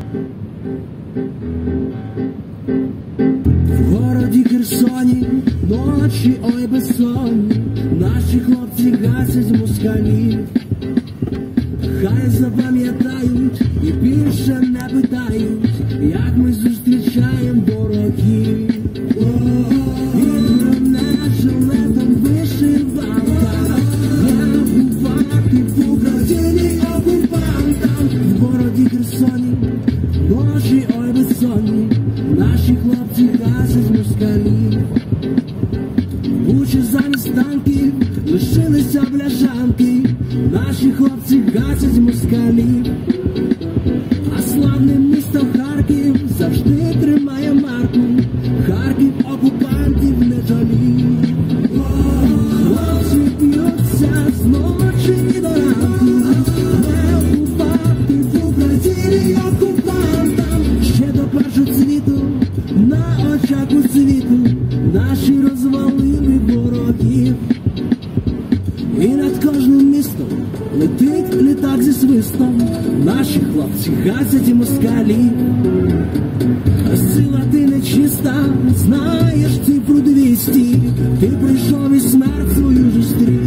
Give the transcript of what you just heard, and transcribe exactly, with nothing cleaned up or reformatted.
В городі Херсоні ночі, ой, безсонні, наші хлопці гасять москалів. Хай запам'ятають і більше не питають, як ми зустрічаємо ворогів. І бронежилетом вишиванка, не бувати в Україні окупантам. В городі Херсоні ночі, ой, безсонні, наші хлопці гасять москалів. Бучі замість танків лишилися бляшанки, наші хлопці гасять москалів. А славне місто Харків завжди тримає марку, Харків окупантів не жаліє. Хлопці б'ються з ночі і до ранку, не окупати в Україні окупантам. Ще до першого світу, на очах у світу, наші розвалили ворогів. І над кожним містом летить літак зі свистом, наші хлопці гасять і москалів. Сила ти нечиста, знаєш цифру двісті, ти прийшов і смерть свою зустрів.